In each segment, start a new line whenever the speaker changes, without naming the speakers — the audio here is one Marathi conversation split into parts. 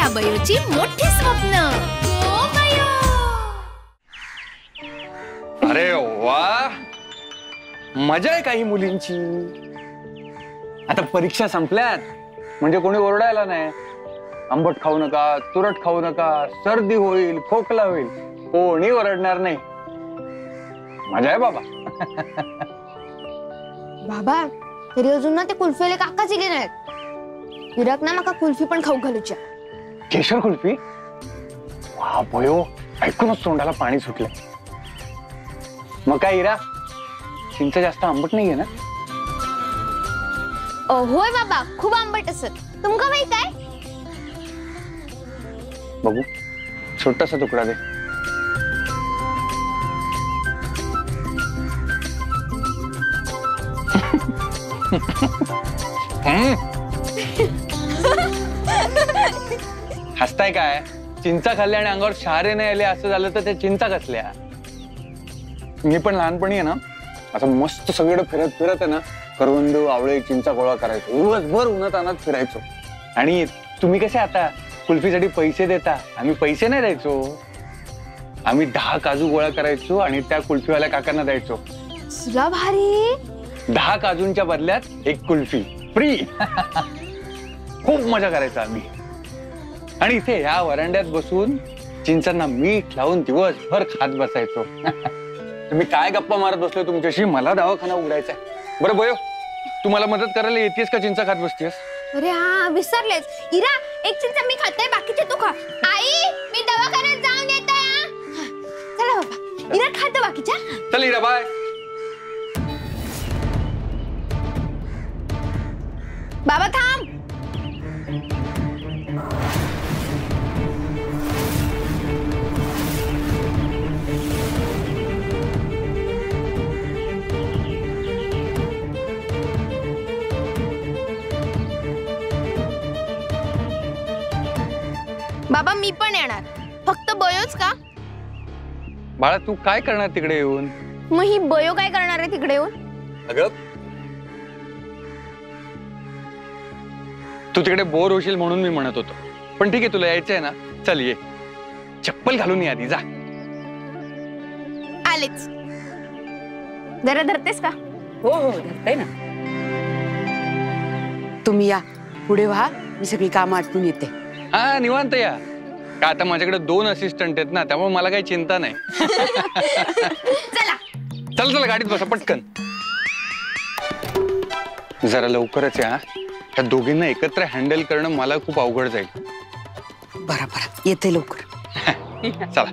छोट्या बयोची मोठी स्वप्न. गो बयो.
अरे वा, मजा आहे काही मुलींची. आता परीक्षा संपल्यात म्हणजे कोणी ओरडायला नाही. आंबट खाऊ नका, तुरट खाऊ नका, सर्दी होईल, खोकला होईल, कोणी ओरडणार नाही. मजा आहे बाबा.
बाबा तरी अजून ना ते कुल्फीले काकाच इले नाहीत. इराक ना माका कुल्फी पण खाऊ घालूच्या.
केशर कुल्फी? वा बयो, ऐकूनच तोंडाला पाणी सुटलं. मग काय इरा, चिंच जास्त आंबट नाहीये ना?
होय बाबा, खूप आंबट असत. तुमका माहित आहे?
बघू, छोटासा तुकडा दे. हसताय काय? चिंचा खाल्ल्या आणि अंगावर शहारे नाही आले असं झालं तर ते चिंचा कसल्या? मी पण लहानपणी आहे ना असं मस्त सगळीकडे फिरत फिरत आहे ना करवंद, आवळे, चिंचा गोळा करायचो. दिवसभर उन्हात अनात फिरायचो. आणि तुम्ही कसे आता कुल्फीसाठी पैसे देता, आम्ही पैसे नाही द्यायचो. आम्ही 10 काजू गोळा करायचो आणि त्या कुल्फीवाल्या काकांना द्यायचो.
सुला भारी.
10 काजूंच्या बदल्यात 1 कुल्फी फ्री. खूप मजा करायचो आम्ही. आणि इथे ह्या वरांड्यात बसून चिंचांना मीठ लावून दिवसभर खात बसायचो. तुम्ही काय गप्पा मारत बसलोय तुमच्याशी? मला दवाखाना उघडायचा आहे. बरं बयो, तू मला मदत करायला येतेस का चिंचा खात बसतेस?
अरे हा विसरलेच. इरा, एक चिंचा मी खाते, बाकीचे तू खा. आई, मी दवाखान्यात जाऊन येते. चला बाबा, इरा खाते बाकीच्या.
चल इरा, बाय.
बाबा थांब. बाबा मी पण येणार. फक्त बयोच का?
बाळा तू काय करणार तिकडे येऊन?
मग ही बयो काय करणार आहे तिकडे येऊन?
अगं तू तिकडे बोर होशील म्हणून मी म्हणत होतो. पण ठीक आहे, तुला यायचंय ना, चल ये. चप्पल घालून ये आधी, जा.
आलेच. जरा धरतेस का?
हो हो धरते ना. तुम्ही या पुढे व्हा, मी सगळी कामं आटपून येते.
हा निवांत या. का आता माझ्याकडे 2 असिस्टंट आहेत ना, त्यामुळे मला काही चिंता नाही.
चला
चल चल गाडीत बसा पटकन. जरा लवकरच या. त्या दोघींना एकत्र हँडल करणं मला खूप अवघड जाईल.
बरं बरं येते लवकर.
चला.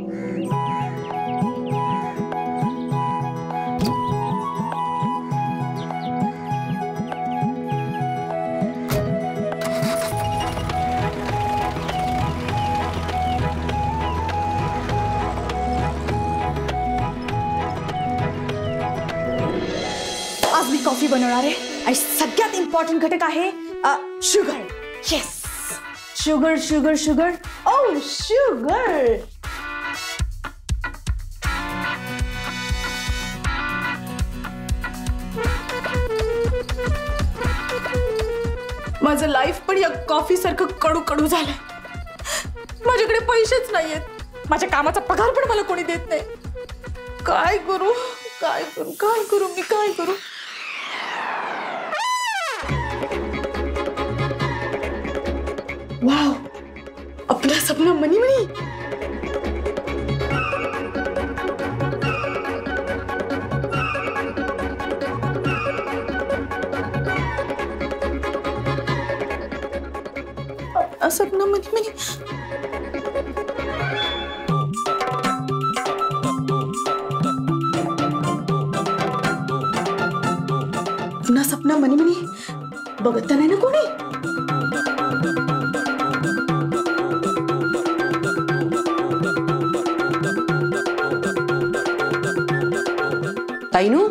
आज मी कॉफी बनवणार आहे आणि सगळ्यात इम्पॉर्टंट घटक आहे sugar. Yes, sugar sugar sugar. Oh sugar. माझं लाईफ पण या कॉफी सारखं कडू कडू झालंय. माझ्याकडे पैसेच नाहीयेत. माझ्या कामाचा पगार पण मला कोणी देत नाही. काय करू काय करू काय करू मी काय करू? Wow, Apna Sapna money money. Apna Sapna money money. Apna Sapna money money बघत नाही ना कोणी?
ताईनू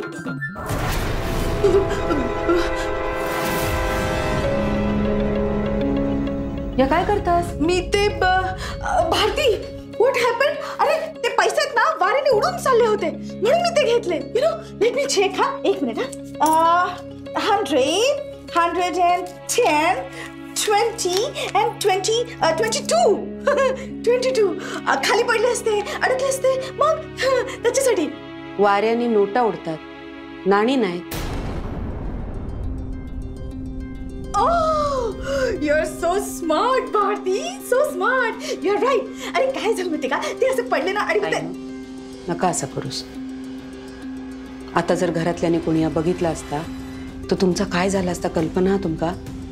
या काय करतास?
मी ते भारती, व्हॉट हॅपन? अरे ते पैसे ना वाऱ्याने उडून चालले होते म्हणून मी ते घेतले. You know, let me check. हा एक मिनिट. 100, 110, 20 and 22 22 खाली पडले असते, अडकले असते, मग त्याच्यासाठी.
वाऱ्याने नोटा उडतात, नाणी नाहीत.
You're so smart, Bharti, so smart. You're right. अरे काय झालं माहिती का, ते असं पडले ना आणि
नका असं करूस. आता जर घरातल्याने कोणी बघितला असता तर तुमचा काय झाला असता कल्पना तुमका?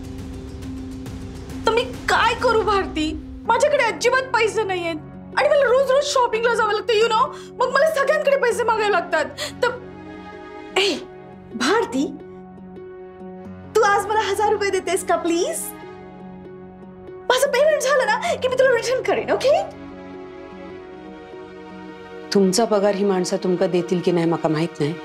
तर मी काय करू भारती, माझ्याकडे अजिबात पैसे नाहीयेत आणि मला रोज रोज शॉपिंगला जावं लागतं, यू नो. मग मला सगळ्यांकडे पैसे मागायला लागतात. तर ए भारती, तू आज मला 1000 रुपये देतेस का प्लीज? माझं पेमेंट झालं ना की मी तुला रिटर्न करेन, ओके?
तुमचा पगार ही माणसं तुमका देतील की नाही माका माहित नाही,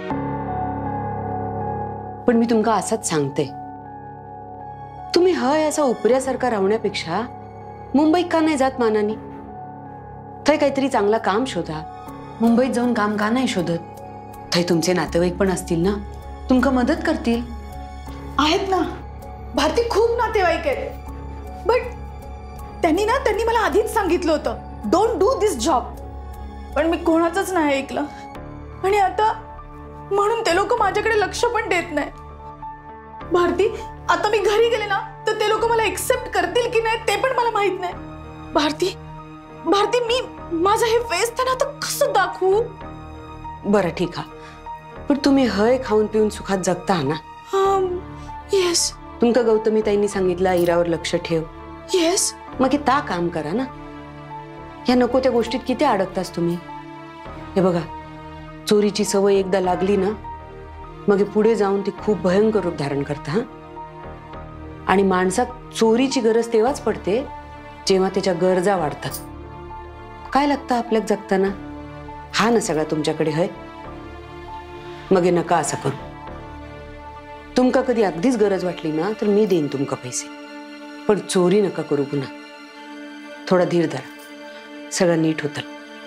पण मी तुमका असंच सांगते, तुम्ही हय असा उपऱ्यासारखा राहण्यापेक्षा मुंबईत का नाही जात मानानी? थंय काहीतरी चांगला काम शोधा. मुंबईत जाऊन काम का नाही शोधत? थंय तुमचे नातेवाईक पण असतील ना, तुमका मदत करतील.
आहेत ना भारती, खूप नातेवाईक आहेत, बट त्यांनी मला आधीच सांगितलं होतं, डोंट डू दिस जॉब. पण मी कोणाचंच नाही ऐकलं आणि आता म्हणून ते लोक माझ्याकडे लक्ष पण देत नाही. भारती, आता मी घरी गेले ना तर ते लोक मला एक्सेप्ट करतील की नाही ते पण मला माहित नाही. भारती भारती, मी माझं हे फेस त्यांना आता कसं दाखवू?
बरं ठीक आहे, पण तुम्ही हय खाऊन पिऊन सुखात जगता ना?
येस.
तुमका गौतमी ताईंनी सांगितलं इरावर लक्ष ठेव.
येस.
मग हे ता काम करा ना. या नको त्या गोष्टीत किती अडकतास तुम्ही? हे बघा, चोरीची सवय एकदा लागली ना मग पुढे जाऊन ती खूप भयंकर रूप धारण करते. हा, आणि माणसात चोरीची गरज तेव्हाच पडते जेव्हा त्याच्या गरजा वाढतात. काय लागतं आपल्याला जगताना? हा ना सगळा तुमच्याकडे है. मग हे नका असं करू. तुमका कधी अगदीच गरज वाटली ना तर मी देईन तुमका पैसे, पण चोरी नका करू पुन्हा. थोडा धीर धरा, सगळं नीट होतं.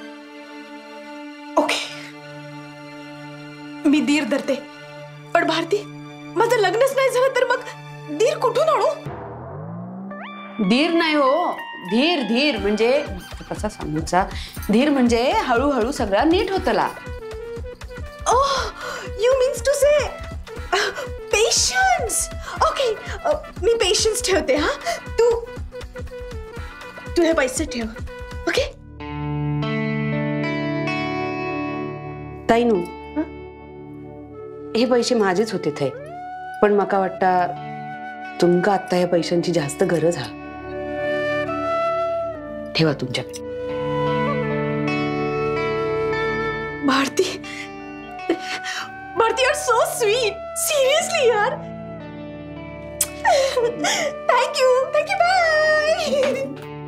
ओके, मी धीर धरते. पण भारती, माझं लग्नच नाही झालं तर मग धीर कुठून आणू?
धीर नाही हो, धीर. धीर म्हणजे कसा सांगूचा? धीर म्हणजे हळूहळू सगळं नीट होतला.
Oh, you means to say patience. Okay, मी पेशन्स ठेवते. हा, तू हे पैसे ठेव, ओके?
ताईनू, हे पैसे माझेच होते थे, पण मका वाटता तुमका आता या पैशांची जास्त गरज हा. ठेवा तुमच्याकडे.
Bharti, Bharti, you're so sweet. Seriously, यार. Thank you. Bye.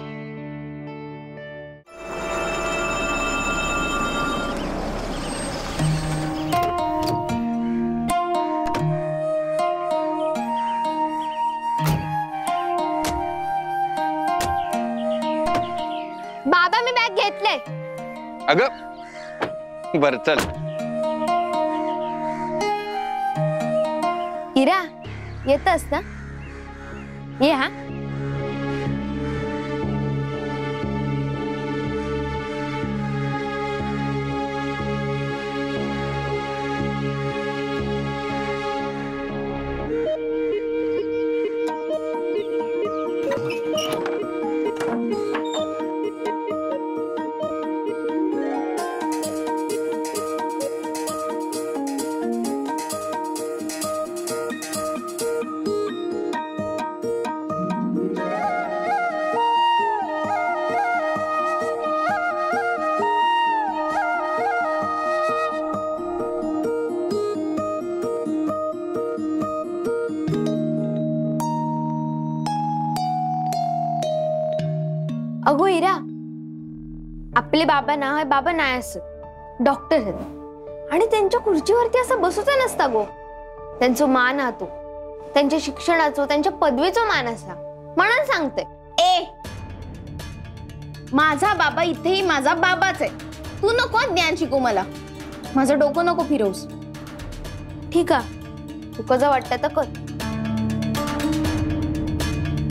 बाबा, मी बॅग घेतले.
अगं बर, चल.
इरा, येतस ना? ये. हा, अगो इरा, आपले बाबा ना, बाबा नाही असत, डॉक्टर आहेत आणि त्यांच्या खुर्चीवरती असं बसूचा नसता गो. त्यांचा मान आतो, त्यांच्या शिक्षणाचो, त्यांच्या पदवीचो मान असा. म्हणून सांगते,
ए, माझा बाबा इथेही माझा बाबाच आहे. तू नको ज्ञान शिकू मला. माझं डोकं नको फिरवूस.
ठीक आहे, तू कसं वाटतं तर कर.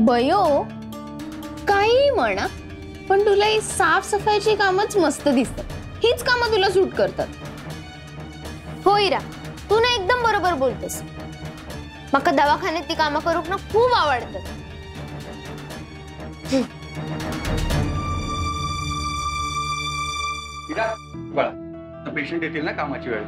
बयो काही म्हणा, पण तुला ही साफसफाईची कामच मस्त दिसतात. हीच कामं तुला सूट करतात.
हो इरा, तू ना एकदम बरोबर बोलतेस. मका दवाखान्यात ती कामं करूक ना खूप आवडतात.
बळा पेशंट येतील ना कामाची वेळ.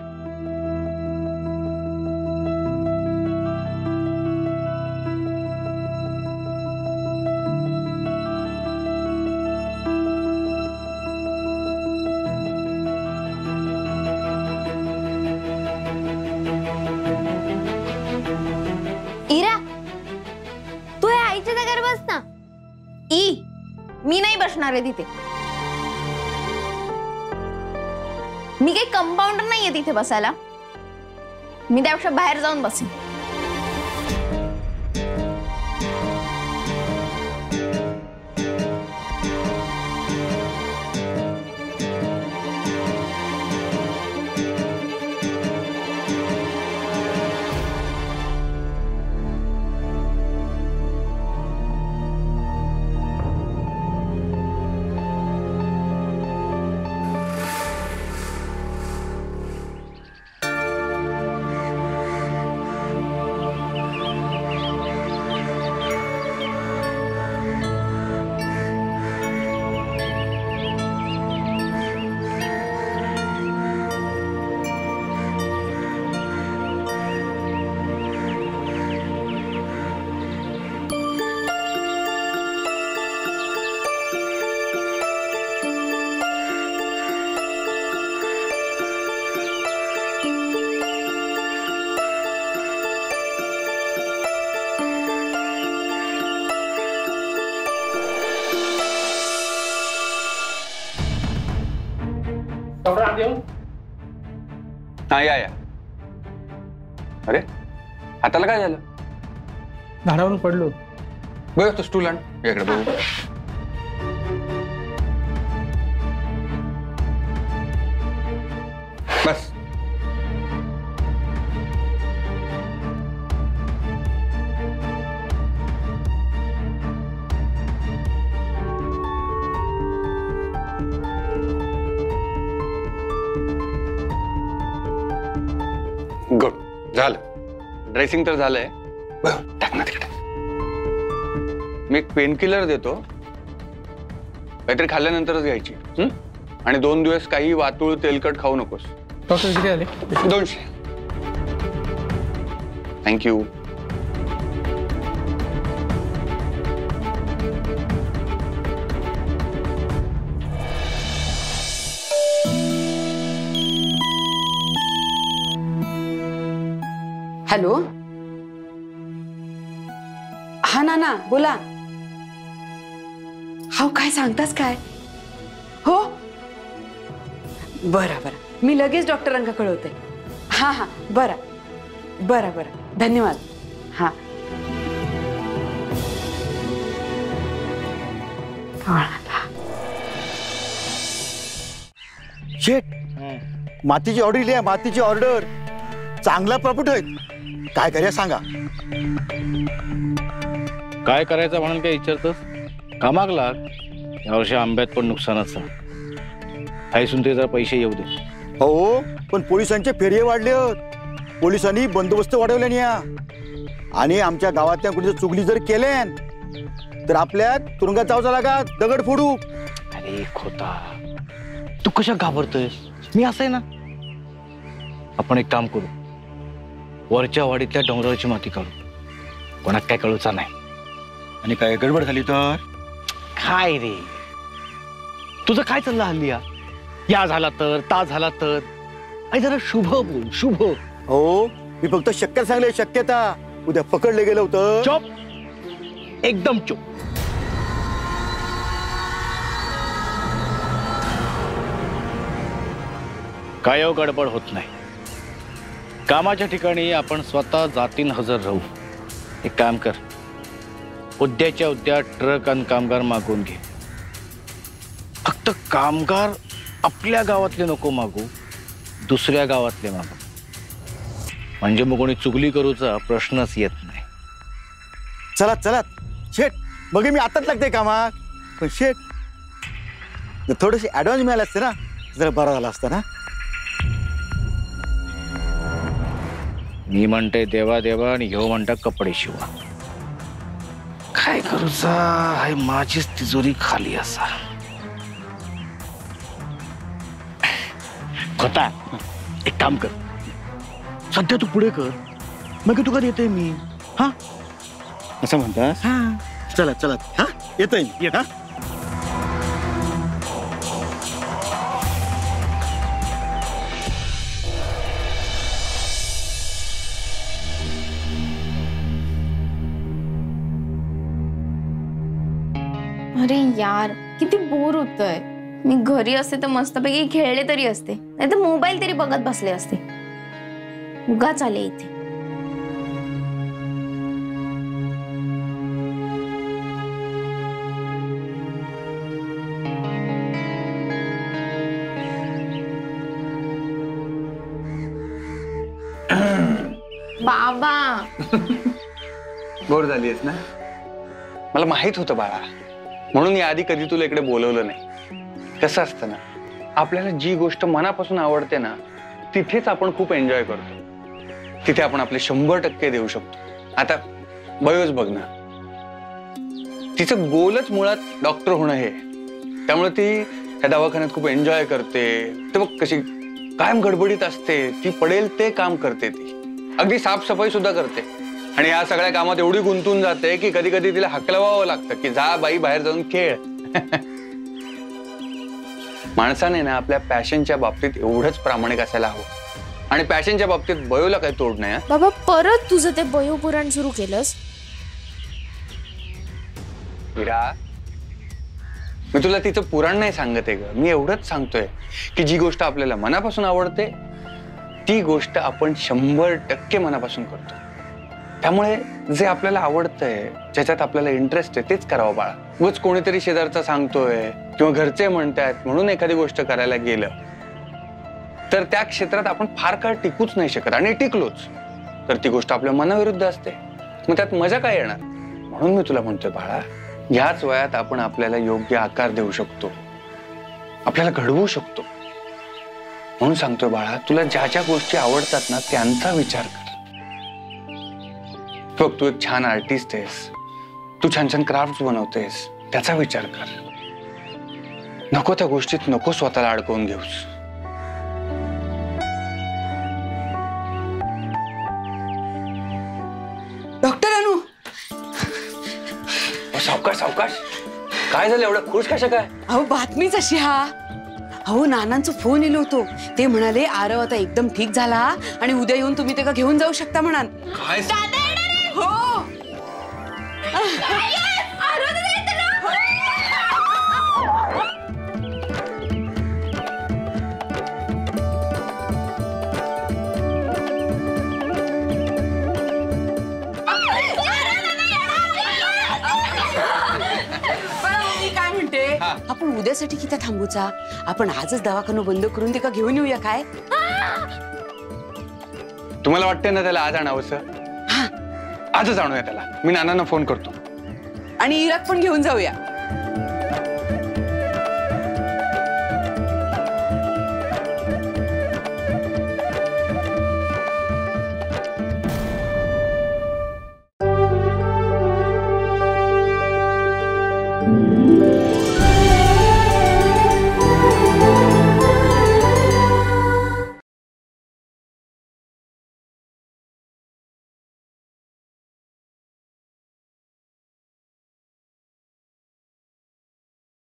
इरा, तू या आईच्या जागेवर बस ना.
मी नाही बसणार आहे तिथे. मी काही कंपाऊंडर नाहीये तिथे बसायला. मी त्यापेक्षा बाहेर जाऊन बसेन.
हा या. अरे हाताला काय झालं?
झाडावरून पडलो.
बघ तो स्टूल आण इकडे बघू. बस. गुड झालं. ड्रेसिंग तर झालंय. टाक ना तिकडे. मी एक पेन किलर देतो, काहीतरी खाल्ल्यानंतरच घ्यायची. आणि 2 दिवस काही वातूळ तेलकट खाऊ नकोस.
डॉक्टर किती आले?
200. थँक्यू.
हॅलो. हा नाना बोला. हा काय सांगतास काय? हो बरं बरं, मी लगेच डॉक्टरांना कळवते. हा हा बरं बरं बरं, धन्यवाद. हा
शेट, मातीची ऑर्डर लिहा. मातीची ऑर्डर. चांगला प्रॉफिट होईल. काय करूया सांगा.
काय करायचं म्हणून काय विचारतोस? कामाक लाग. यावर्षी आंब्यात पण नुकसानच आहे. हायसून ते जरा पैसे येऊ दे.
हो, पण पोलिसांचे फेरिये वाढले. पोलिसांनी बंदोबस्त वाढवल्याने या. आणि आमच्या गावातल्या कुठे चुगली जर केल्या तर आपल्या तुरुंगात जावचा लागा. दगड फोडू.
अरे खोता, तू कशा घाबरतोयस? मी असं आहे ना. आपण एक काम करू, वरच्या वाडीतल्या डोंगरावरची माती काढू. कोणाक काय कळूचा नाही.
आणि काय गडबड झाली तर
काय रे, तुझं काय चाललं हल्ली? या झाला तर, ता झाला तर. आई जरा शुभ बोल, शुभ.
हो, मी फक्त शक्यता सांगले. शक्यता. उद्या पकडले गेलं होतं.
चुप, एकदम चुप. काय गडबड होत नाही. कामाच्या ठिकाणी आपण स्वतः जातीन हजर राहू. एक काम कर, उद्याच्या उद्या ट्रक आणि कामगार मागून घे. फक्त कामगार आपल्या गावातले नको मागू, दुसऱ्या गावातले मागू. म्हणजे मग कोणी चुगली करूचा प्रश्नच येत नाही.
चला चला शेट, मग मी आताच लागते कामात. पण शेट थोडेसे ऍडव्हान्स मिळाले असते ना जरा बरं झालं असतं ना.
मी म्हणते देवा देवा आणि ह्यो म्हणता कपडे शिवा. काय करूचा हाय माझीच तिजोरी खाली असा. खोता एक काम कर, सध्या तू पुढे कर, मग तू कधी येते मी. हा
असं म्हणतास. चला चला हा येतोय मी. हा
अरे यार किती बोर होतंय. मी घरी असते तर मस्तपैकी खेळले तरी असते, नाही तर मोबाईल तरी बघत बसले असते. उगाच आले इथे. बाबा
बोर झालीस ना. मला माहित होतं बाळा, म्हणून याआधी कधी तुला इकडे बोलवलं नाही. कसं असतं ना, आपल्याला जी गोष्ट मनापासून आवडते ना तिथेच आपण खूप एन्जॉय करतो. तिथे आपण आपले 100% देऊ शकतो. आता बयोच बघ ना, तिचं गोलच मुळात डॉक्टर होणं हे. त्यामुळे ती त्या दवाखान्यात खूप एन्जॉय करते. ते बघ कशी कायम गडबडीत असते. ती पडेल ते काम करते. ती अगदी साफसफाई सुद्धा करते. आणि या सगळ्या कामात एवढी गुंतून जाते की कधी कधी तिला हकलवावं लागतं की जा बाई बाहेर जाऊन खेळ. माणसाने ना आपल्या पॅशनच्या बाबतीत एवढंच प्रामाणिक असायला हवं. आणि पॅशनच्या बाबतीत बयोला काही तोड नाही.
बाबा परत तुझं ते बयो पुराण सुरू केलंस.
हिरा, मी तुला तिचं पुराण नाही सांगते ग. मी एवढंच सांगतोय की जी गोष्ट आपल्याला मनापासून आवडते ती गोष्ट आपण 100% मनापासून करतो. त्यामुळे जे आपल्याला आवडतंय, ज्याच्यात आपल्याला इंटरेस्ट आहे तेच करावं बाळा. उगाच कोणीतरी शेजारचा सांगतोय किंवा घरचे म्हणतात म्हणून एखादी गोष्ट करायला गेलं तर त्या क्षेत्रात आपण फार काळ टिकूच नाही शकत. आणि टिकलोच तर ती गोष्ट आपल्या मनाविरुद्ध असते. मग त्यात मजा काय येणार. म्हणून मी तुला म्हणतोय बाळा, ह्याच वयात आपण आपल्याला योग्य आकार देऊ शकतो, आपल्याला घडवू शकतो. म्हणून सांगतोय बाळा, तुला ज्या ज्या गोष्टी आवडतात ना त्यांचा विचार कर. बघ, तू एक छान आर्टिस्ट आहेस, तू छान छान क्राफ्ट बनवतेस, त्याचा विचार कर. नको त्या गोष्टीत नको स्वतःला अडकवून घेऊस.
डॉक्टर अनु.
सावकाश सावकाश. काय झालं एवढं खुश कशा काय.
अहो बातमीच अशी. हा अहो नानांचा फोन येलो होतो. ते म्हणाले आरव आता एकदम ठीक झाला आणि उद्या येऊन तुम्ही त्याला घेऊन जाऊ शकता म्हणाल.
काय
हो. काय म्हणते, आपण उद्यासाठी किती थांबूचा. आपण आजच दवाखाना बंद करून ते का घेऊन येऊया काय.
तुम्हाला वाटतंय ना त्याला आज आणावंसं. आजच आणूया त्याला. मी नानांना फोन करतो.
आणि इराक पण घेऊन जाऊया.